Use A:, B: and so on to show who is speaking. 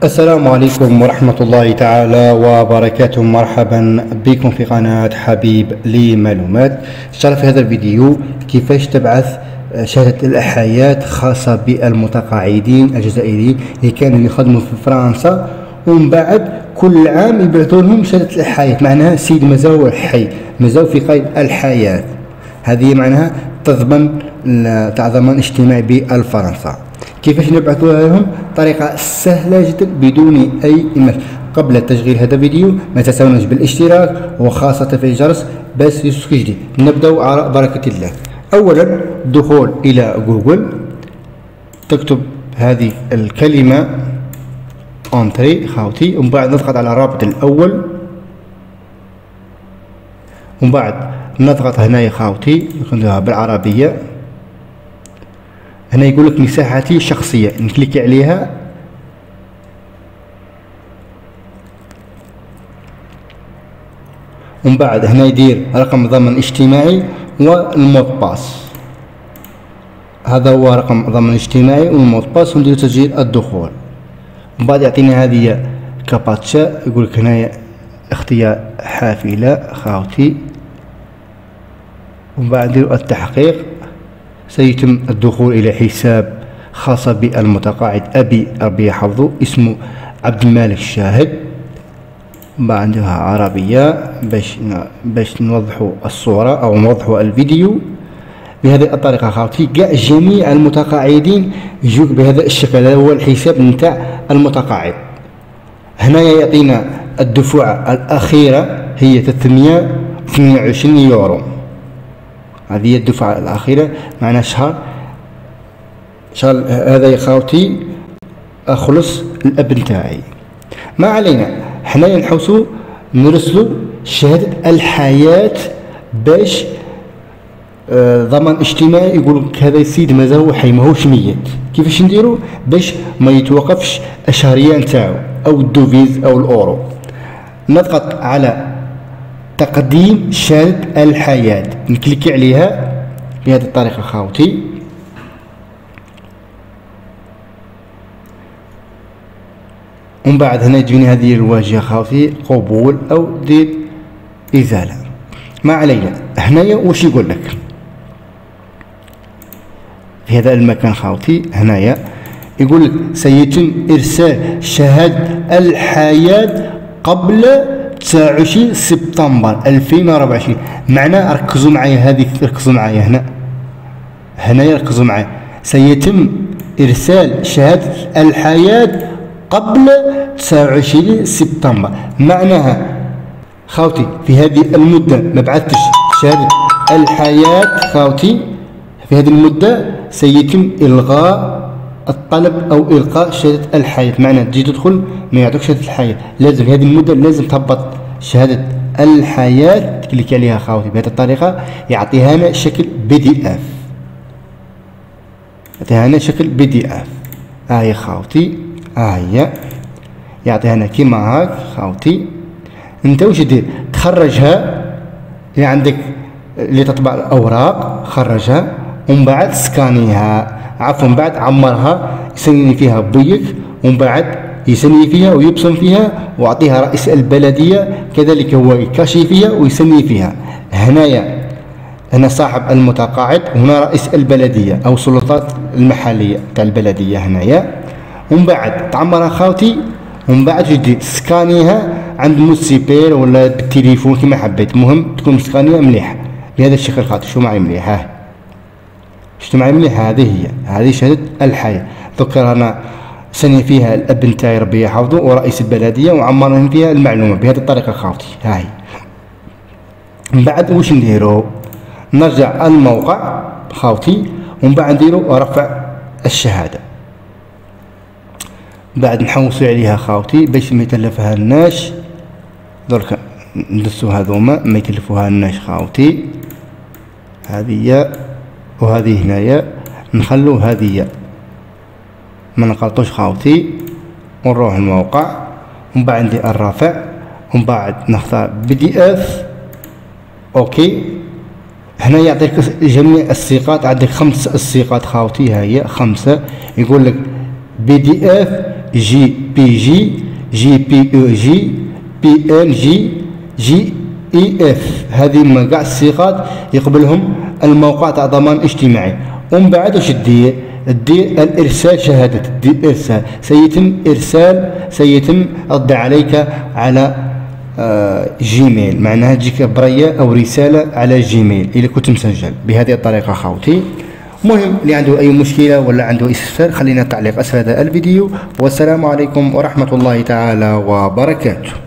A: السلام عليكم ورحمة الله تعالى وبركاته. مرحبا بكم في قناة حبيب لمعلومات. إن شاء الله في هذا الفيديو كيفاش تبعث شهادة الإحياء خاصة بالمتقاعدين الجزائريين اللي كانوا يخدموا في فرنسا ومن بعد كل عام يبعثوا لهم شهادة الإحياء، معناها سيد مازال حي، مازال في قيد الحياة. هذه معناها تضمن تاع ضمان اجتماعي بالفرنسا. كيفاش نبعثوها لهم؟ طريقة سهلة جدا بدون أي إيميل. قبل تشغيل هذا الفيديو ما تنسوناش بالاشتراك وخاصة في الجرس باش يوصلك جديد. نبدأ على بركة الله. أولا الدخول إلى جوجل، تكتب هذه الكلمة انتري خاوتي، ومن بعد نضغط على الرابط الأول، ومن بعد نضغط هنا خاوتي نكتبها بالعربية. هنا يقول لك مساحتي الشخصية، نكليك عليها ومن بعد هنا يدير رقم ضمان اجتماعي والمود باس. هذا هو رقم ضمان اجتماعي والمود باس، وندير تسجيل الدخول. ومن بعد يعطينا هذه كاباتشا، يقول لك هنايا اختيار حافلة خاوتي، ومن بعد ندير التحقيق. سيتم الدخول إلى حساب خاص بالمتقاعد أبي ربي يحفظه، اسمه عبد المالك الشاهد. عندها عربية باش نوضحوا الصورة أو نوضحوا الفيديو بهذه الطريقة خاوتي. كاع جميع المتقاعدين يجوك بهذا الشكل، هذا هو الحساب نتاع المتقاعد. هنا يعطينا الدفعة الأخيرة هي 328 يورو، هذه هي الدفعة الأخيرة، معنا شهر هذا يا خاوتي أخلص الأب نتاعي. ما علينا، حنايا نحوسو نرسلو شهادة الحياة باش ضمان اجتماعي يقول لك هذا السيد مازال هو حي ماهوش ميت. كيفاش نديرو باش ما يتوقفش الشهرية نتاعو أو الدوفيز أو الأورو؟ نضغط على تقديم شهادة الحياة، نكليكي عليها بهذه الطريقة خاوتي. ومن بعد هنا تجيني هذه الواجهة خاوتي، قبول أو دير إزالة. ما علينا، هنايا واش يقول لك في هذا المكان خاوتي؟ هنايا يقول لك سيتم إرسال شهادة الحياة قبل 29 سبتمبر 2024. معناه ركزوا معايا، هذه ركزوا معايا هنا ركزوا معايا، سيتم إرسال شهادة الحياة قبل 29 سبتمبر. معناها خاوتي في هذه المدة ما بعثتش شهادة الحياة خاوتي، في هذه المدة سيتم إلغاء الطلب أو إلقاء شهادة الحياة. معناها تجي تدخل ما يعطوك شهادة الحياة، لازم في هذه المدة لازم تهبط شهادة الحياة، تكليك عليها خاوتي بهذه الطريقة. يعطيها لنا شكل PDF، يعطيها لنا شكل PDF. هاي خاوتي، هي يعطيها لنا كيما هاك خاوتي. انت واش دير؟ تخرجها اللي عندك اللي تطبع الأوراق، خرجها ومن بعد سكانيها، عفوا من بعد عمرها، يسني فيها بيك، ومن بعد يسني فيها ويبصم فيها ويعطيها رئيس البلدية، كذلك هو يكاشي فيها ويسني فيها. هنا صاحب المتقاعد، وهنا رئيس البلدية أو السلطات المحلية تاع البلدية هنايا. ومن بعد تعمرها خاوتي، ومن بعد تجي تسكانيها عند موسيبير ولا بالتليفون كما حبيت، المهم تكون مسكانية مليحة بهذا الشكل خاطر. شو معي مليح؟ ها شفتوا معي مليح؟ هذه شهادة الحياة. ذكر أنا سني فيها الأب نتاعي ربي يحفظه ورئيس البلدية، وعمرهم فيها المعلومة بهذه الطريقة خاوتي. هاي من بعد واش نديرو؟ نرجع الموقع خاوتي، ومن بعد نديرو رفع الشهادة. بعد نحوسو عليها خاوتي باش ما يتلفها الناس. درك ندسو هذوما ما يتلفوها الناس خاوتي. هذه وهذه هنايا نخلو هذه ما نقلطوش خاوتي، ونروح الموقع ومن بعد ندير الرافع، ومن بعد نختار PDF. اوكي، هنا يعطيك جميع الصيغات، عندك 5 صيغات خاوتي، هي 5. يقول لك PDF جي بي جي، جي بي او جي، بي ان جي، جي اي اف. هذه ما كاع الصيغات يقبلهم الموقع تاع ضمان اجتماعي. ومن بعد واش دير الارسال شهاده، دير ارسال، سيتم الرد عليك على جيميل، معناها تجيك بريه او رساله على جيميل اذا كنت مسجل بهذه الطريقه خوتي. المهم اللي عنده اي مشكله ولا عنده استفسار خلينا تعليق اسفل هذا الفيديو، والسلام عليكم ورحمه الله تعالى وبركاته.